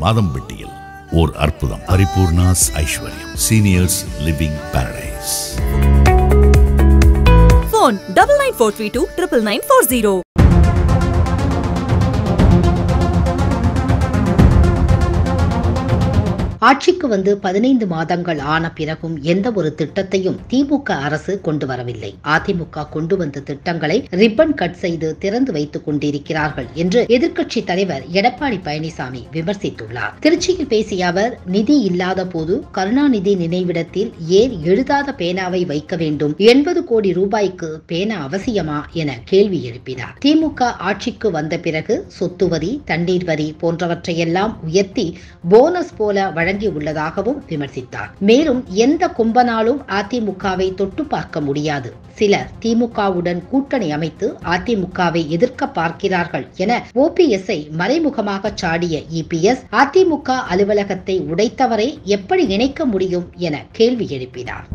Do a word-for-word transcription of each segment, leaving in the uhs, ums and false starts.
மாதம்பட்டியில் ஓர் அற்புதம். Paripoorna's Aishwaryam seniors living paradise. Phone double nine four three two triple nine four zero. ஆட்சிக்கு வந்து பதினைந்து மாதங்கள் ஆன பிறகும் எந்த ஒரு திட்டத்தையும் திமுக அரசு கொண்டு வரவில்லை. அதிமுக கொண்டு வந்த திட்டங்களை ரிப்பன் கட் செய்து திறந்து வைத்துக் கொண்டிருக்கிறார்கள் என்று எதிர்க்கட்சி தலைவர் எடப்பாடி பழனிசாமி விமர்சித்துள்ளார். திருச்சியில் பேசிய அவர், நிதி இல்லாத போது கருணாநிதி நினைவிடத்தில் ஏன் எழுதாத பேனாவை வைக்க வேண்டும், எண்பது கோடி ரூபாய்க்கு பேனா அவசியமா என கேள்வி எழுப்பினார். திமுக ஆட்சிக்கு வந்த பிறகு சொத்து வரி, தண்ணீர் வரி போன்றவற்றையெல்லாம் உயர்த்தி போனஸ் போல வழங்க உள்ளதாகவும் விமர்சித்தார். மேலும் எந்த கும்பனாலும் அதிமுகவை தொட்டு பார்க்க முடியாது. சிலர் திமுகவுடன் கூட்டணி அமைத்து அதிமுகவை எதிர்க்க பார்க்கிறார்கள் என ஓபிஎஸ்ஐ மறைமுகமாக சாடிய இபிஎஸ், அதிமுக அலுவலகத்தை உடைத்தவரை எப்படி இணைக்க முடியும் என கேள்வி எழுப்பினார்.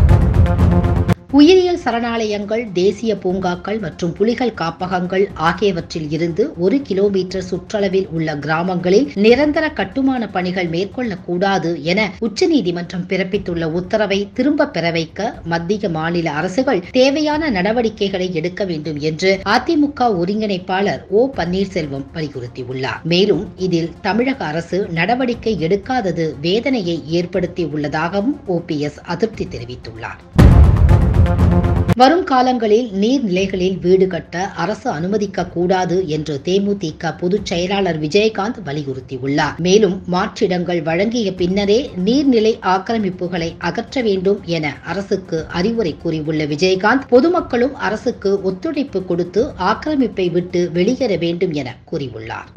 உயிரியல் சரணாலயங்கள், தேசிய பூங்காக்கள் மற்றும் புலிகள் காப்பகங்கள் ஆகியவற்றில் இருந்து ஒரு கிலோமீட்டர் சுற்றளவில் உள்ள கிராமங்களில் நிரந்தர கட்டுமான பணிகள் மேற்கொள்ளக்கூடாது என உச்சநீதிமன்றம் பிறப்பித்துள்ள உத்தரவை திரும்ப பெற வைக்க மத்திய மாநில அரசுகள் தேவையான நடவடிக்கைகளை எடுக்க வேண்டும் என்று அதிமுக ஒருங்கிணைப்பாளர் ஓ பன்னீர்செல்வம் வலியுறுத்தியுள்ளார். மேலும் இதில் தமிழக அரசு நடவடிக்கை எடுக்காதது வேதனையை ஏற்படுத்தி உள்ளதாகவும் ஓபிஎஸ் அதிருப்தி தெரிவித்துள்ளார். வரும் காலங்களில் நீர்நிலைகளில் வீடு கட்ட அரசு அனுமதிக்க கூடாது என்று தேமுதிக பொதுச் செயலாளர் விஜயகாந்த் வலியுறுத்தியுள்ளார். மேலும் மாற்றிடங்கள் வழங்கிய பின்னரே நீர்நிலை ஆக்கிரமிப்புகளை அகற்ற வேண்டும் என அரசுக்கு அறிவுரை கூறியுள்ள விஜயகாந்த், பொதுமக்களும் அரசுக்கு ஒத்துழைப்பு கொடுத்து ஆக்கிரமிப்பை விட்டு வெளியேற வேண்டும் என கூறியுள்ளார்.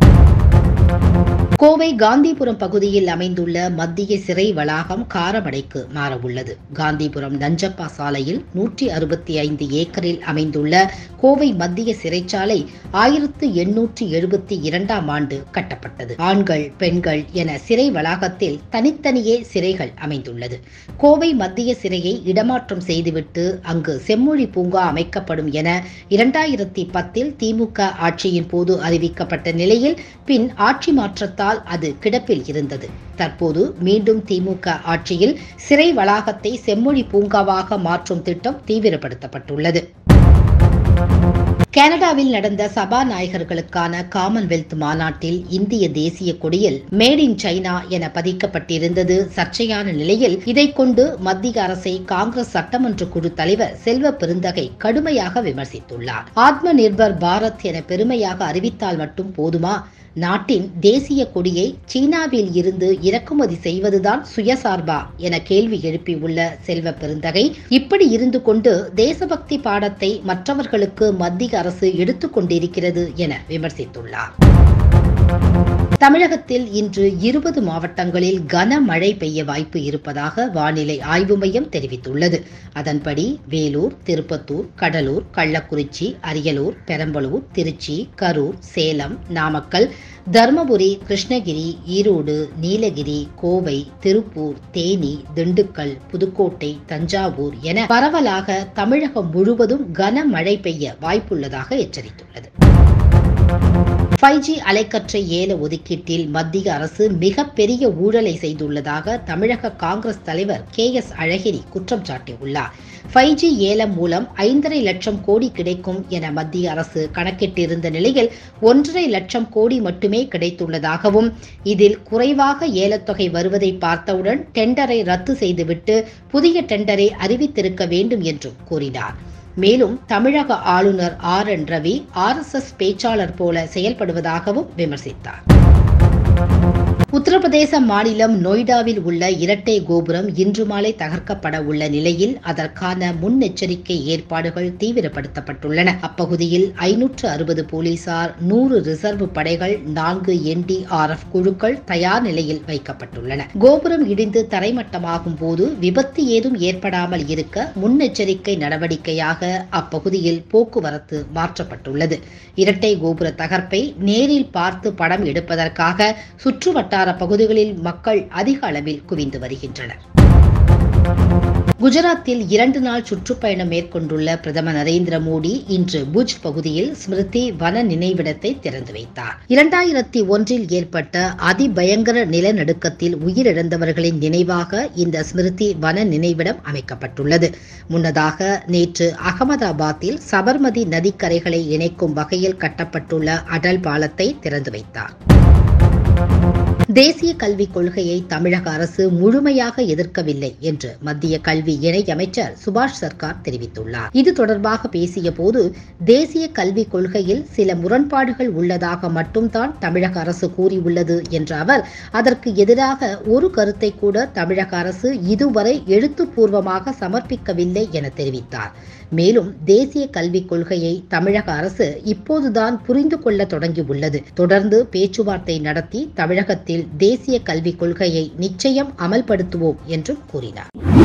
கோவை காந்திபுரம் பகுதியில் அமைந்துள்ள மத்திய சிறை வளாகம் காரமடைக்கு மாறவுள்ளது. காந்திபுரம் நஞ்சப்பா சாலையில் நூற்றி அறுபத்தி ஐந்து ஏக்கரில் அமைந்துள்ள கோவை மத்திய சிறைச்சாலை ஆயிரத்து எண்ணூற்றி எழுபத்தி இரண்டாம் ஆண்டு கட்டப்பட்டது. ஆண்கள், பெண்கள் என சிறை வளாகத்தில் தனித்தனியே சிறைகள் அமைந்துள்ளது. கோவை மத்திய சிறையை இடமாற்றம் செய்துவிட்டு அங்கு செம்மொழி பூங்கா அமைக்கப்படும் என இரண்டாயிரத்தி பத்தில் திமுக ஆட்சியின் போது அறிவிக்கப்பட்ட நிலையில் பின் ஆட்சி மாற்றத்தால் அது கிடப்பில் இருந்தது. தற்போது மீண்டும் திமுக ஆட்சியில் சிறை வளாகத்தை செம்மொழி பூங்காவாக மாற்றும் திட்டம் தீவிரப்படுத்தப்பட்டுள்ளது. கனடாவில் நடந்த சபாநாயகர்களுக்கான காமன்வெல்த் மாநாட்டில் இந்திய தேசிய கொடியில் மேட் இன் சைனா என பதிக்கப்பட்டிருந்தது சர்ச்சையான நிலையில் இதை கொண்டு மத்திய அரசை காங்கிரஸ் சட்டமன்ற குழு தலைவர் செல்வ பெருந்தகை கடுமையாக விமர்சித்துள்ளார். ஆத்ம நிர்பர் பாரத் என பெருமையாக அறிவித்தால் மட்டும் போதுமா? நாட்டின் தேசிய கொடியை சீனாவில் இருந்து இறக்குமதி செய்வதுதான் சுயசார்பா என கேள்வி எழுப்பியுள்ள செல்வ பெருந்தகை, இப்படி இருந்து கொண்டு தேசபக்தி பாடத்தை மற்றவர்களுக்கு மத்திய அரசு எடுத்துக் கொண்டிருக்கிறது என விமர்சித்துள்ளார். தமிழகத்தில் இன்று இருபது மாவட்டங்களில் கனமழை பெய்ய வாய்ப்பு இருப்பதாக வானிலை ஆய்வு மையம் தெரிவித்துள்ளது. அதன்படி வேலூர், திருப்பத்தூர், கடலூர், கள்ளக்குறிச்சி, அரியலூர், பெரம்பலூர், திருச்சி, கரூர், சேலம், நாமக்கல், தர்மபுரி, கிருஷ்ணகிரி, ஈரோடு, நீலகிரி, கோவை, திருப்பூர், தேனி, திண்டுக்கல், புதுக்கோட்டை, தஞ்சாவூர் என பரவலாக தமிழகம் முழுவதும் கனமழை பெய்ய வாய்ப்புள்ளதாக எச்சரித்துள்ளது. ஃபைவ் ஜி அலைக்கற்றை ஏல ஒதுக்கீட்டில் மத்திய அரசு மிகப்பெரிய ஊழலை செய்துள்ளதாக தமிழக காங்கிரஸ் தலைவர் கே எஸ் அழகிரி குற்றம் சாட்டியுள்ளார். ஃபைவ் ஜி ஏலம் மூலம் ஐந்தரை லட்சம் கோடி கிடைக்கும் என மத்திய அரசு கணக்கிட்டிருந்த நிலையில் ஒன்றரை லட்சம் கோடி மட்டுமே கிடைத்துள்ளதாகவும், இதில் குறைவாக ஏலத்தொகை வருவதை பார்த்தவுடன் டெண்டரை ரத்து செய்துவிட்டு புதிய டெண்டரை அறிவித்திருக்க வேண்டும் என்றும் கூறினார். மேலும் தமிழக ஆளுநர் R N Ravi R S S பேச்சாளர் போல செயல்படுவதாகவும் விமர்சித்தார். உத்தரப்பிரதேச மாநிலம் நொய்டாவில் உள்ள இரட்டை கோபுரம் இன்று மாலை தகர்க்கப்பட உள்ள நிலையில் அதற்கான முன்னெச்சரிக்கை ஏற்பாடுகள் தீவிரப்படுத்தப்பட்டுள்ளன. அப்பகுதியில் ஐநூற்று அறுபது போலீசார், நூறு ரிசர்வ் படைகள், நான்கு என் டி ஆர் எஃப் குழுக்கள் தயார் நிலையில் வைக்கப்பட்டுள்ளன. கோபுரம் இடிந்து தரைமட்டமாகும் போது விபத்து ஏதும் ஏற்படாமல் இருக்க முன்னெச்சரிக்கை நடவடிக்கையாக அப்பகுதியில் போக்குவரத்து மாற்றப்பட்டுள்ளது. இரட்டை கோபுர தகர்ப்பை நேரில் பார்த்து படம் எடுப்பதற்காக சுற்றுவட்டார பகுதிகளில் மக்கள் அதிக அளவில் குவிந்து வருகின்றனர். குஜராத்தில் இரண்டு நாள் சுற்றுப்பயணம் மேற்கொண்டுள்ள பிரதமர் நரேந்திர மோடி இன்று புஜ் பகுதியில் ஸ்மிருதி வன நினைவிடத்தை திறந்து வைத்தார். இரண்டாயிரத்தி ஒன்றில் ஏற்பட்ட அதிபயங்கர நிலநடுக்கத்தில் உயிரிழந்தவர்களின் நினைவாக இந்த ஸ்மிருதி வன நினைவிடம் அமைக்கப்பட்டுள்ளது. முன்னதாக நேற்று அகமதாபாத்தில் சபர்மதி நதிக்கரைகளை இணைக்கும் வகையில் கட்டப்பட்டுள்ள அடல் பாலத்தை திறந்து வைத்தார். தேசிய கல்விக் கொள்கையை தமிழக அரசு முழுமையாக எதிர்க்கவில்லை என்று மத்திய கல்வி இணை அமைச்சர் சுபாஷ் சர்க்கார் தெரிவித்துள்ளார். இது தொடர்பாக பேசிய போது தேசிய கல்விக் கொள்கையில் சில முரண்பாடுகள் உள்ளதாக மட்டும்தான் தமிழக அரசு கூறியுள்ளது என்ற அவர், அதற்கு எதிராக ஒரு கருத்தை கூட தமிழக அரசு இதுவரை எழுத்துப்பூர்வமாக சமர்ப்பிக்கவில்லை என தெரிவித்தார். மேலும் தேசிய கல்விக் கொள்கையை தமிழக அரசு இப்போதுதான் புரிந்து கொள்ள தொடங்கியுள்ளது. தொடர்ந்து பேச்சுவார்த்தை நடத்தி தமிழகத்தில் தேசிய கல்விக் கொள்கையை நிச்சயம் அமல்படுத்துவோம் என்றும் கூறினார்.